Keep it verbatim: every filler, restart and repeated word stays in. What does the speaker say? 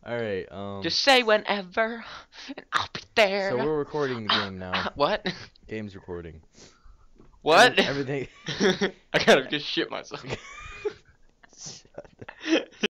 Alright, um... Just say whenever, and I'll be there. So we're recording the game now. What? Game's recording. What? Every- everything... I gotta just shit myself.